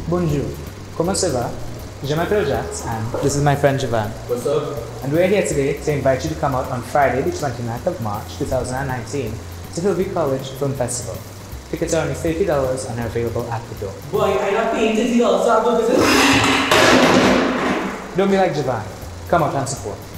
Bonjour. Comment ça va? Je m'appelle Jax and this is my friend Javan. What's up? And we're here today to invite you to come out on Friday, the 29th of March 2019 to Hillview College Film Festival. Tickets are only $50 and are available at the door. Boy, I not paying $50 to have a visit. Don't be like Javan. Come out and support.